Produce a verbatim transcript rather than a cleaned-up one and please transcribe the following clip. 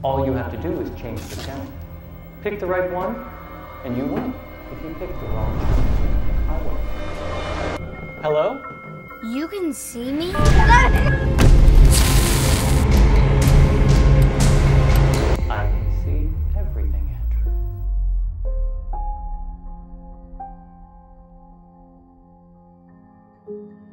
All you have to do is change the channel. Pick the right one, and you win. If you pick the wrong channel, I win. Hello? You can see me? I can see everything, Andrew. Thank you.